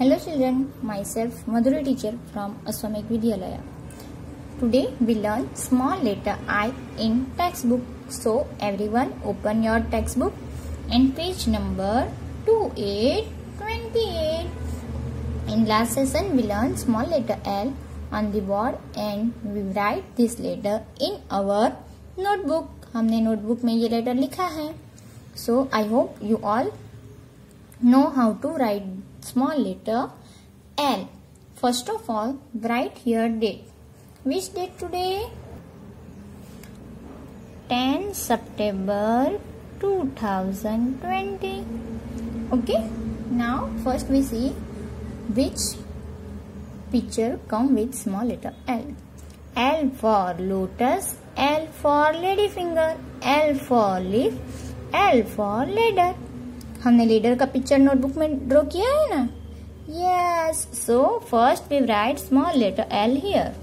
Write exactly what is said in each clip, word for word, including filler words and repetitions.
Hello children, myself Madhuri teacher from Aswamik Vidyalaya. Today we learn small letter I in textbook. So everyone open your textbook and page number twenty-eight twenty-eight. In last session we learned small letter L on the board and we write this letter in our notebook. हमने notebook में ये letter लिखा है. So I hope you all know how to write small letter L. First of all, write here date. Which date today? tenth September two thousand twenty. Okay. Now first we see which picture come with small letter L. L for lotus, L for lady finger, L for leaf, L for ladder. हमने ladder का picture notebook में draw किया है ना? Yes. So first we write small letter L here.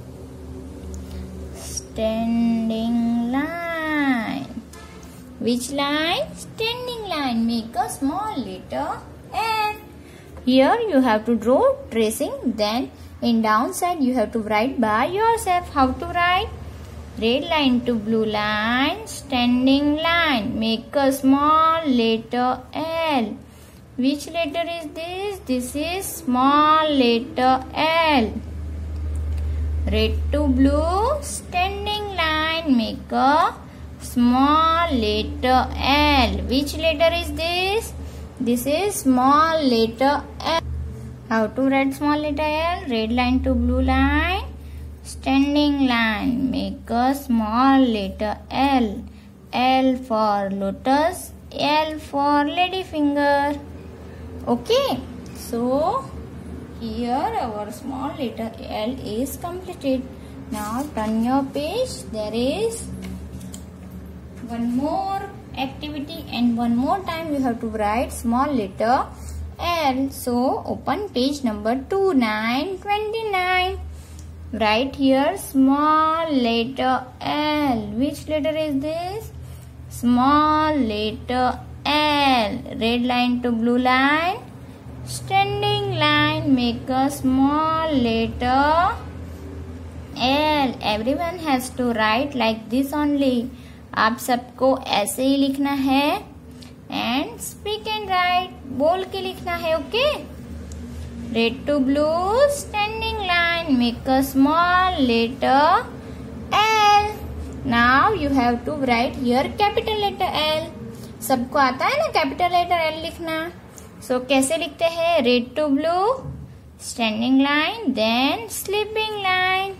Standing line. Which line? Standing line. Make a small letter L. Here you have to draw tracing. Then in down side you have to write by yourself. How to write? Red line to blue line, standing line. Make a small letter L. Which letter is this? This is small letter L. Red to blue, standing line. Make a small letter L. Which letter is this? This is small letter L. How to write small letter L? Red line to blue line, standing line. Make a small letter L. L for lotus, L for lady finger. Okay. So here our small letter L is completed. Now turn your page. There is one more activity and one more time you have to write small letter L. So open page number twenty-nine twenty-nine. Write here small letter L. Which letter is this? Small letter L. Red line to blue line, standing line. Make a small letter L. Everyone has to write like this only. आप सबको ऐसे ही लिखना है and speak and write. बोल के लिखना है. Okay. Red to blue, standing line. Make a small letter L. Now you have to write here capital letter L. सबको आता है ना capital letter L लिखना. So कैसे लिखते हैं? Red to blue, standing line, then sleeping line.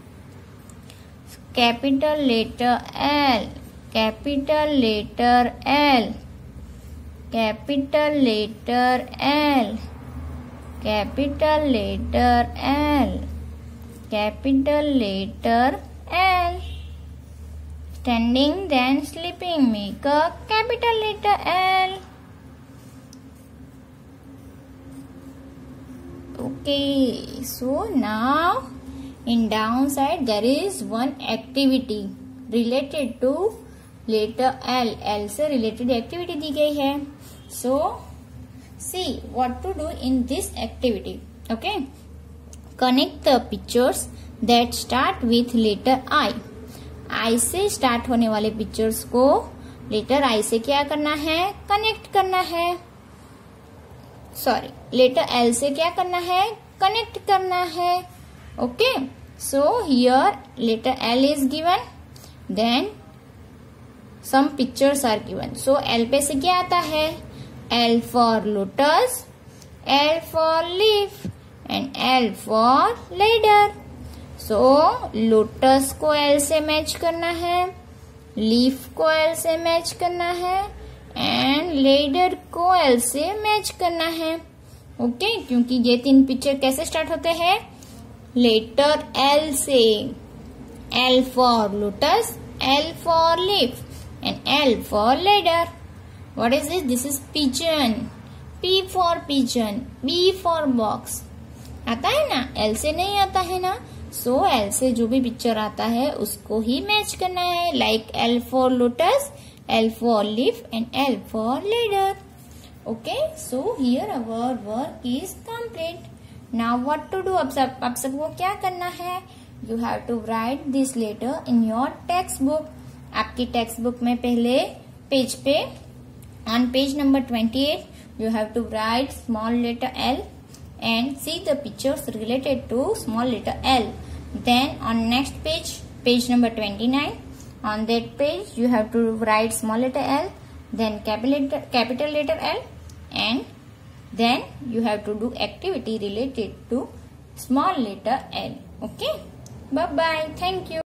Capital letter L. Capital letter L. Capital letter L. Capital letter L. Capital letter L. Standing then sleeping. Make a capital letter L. Okay. So now in downside there is one activity related to letter L. L से related activity दी गई है. So see what to do in this activity. Okay. Connect the pictures that start with letter I. I से start होने वाले pictures को letter I से क्या करना है? Connect करना है. Sorry, letter L से क्या करना है? Connect करना है. Okay. So here letter L is given. Then some pictures are given. So L पे से क्या आता है? L for lotus, L for leaf and L for ladder. So lotus को L से मैच करना है, leaf को L से मैच करना है and ladder को L से मैच करना है. Okay okay? क्योंकि ये तीन पिक्चर कैसे स्टार्ट होते हैं? लेटर L से. L for lotus, L for leaf and L for ladder. What is this? This is pigeon. P for pigeon. B for box. आता है ना? L से नहीं आता है ना? So L से जो भी पिक्चर आता है उसको ही मैच करना है. Like L for lotus, L for leaf and L for ladder. Okay, so here our work is complete. Now what to do? अब सब अब सबको क्या करना है? You have to write this letter in your textbook. आपकी textbook में पहले पेज पे on page number twenty-eight you have to write small letter L and see the pictures related to small letter L. Then on next page, page number twenty-nine, on that page you have to write small letter L, then capital capital letter L, and then you have to do activity related to small letter L. Okay, bye bye, thank you.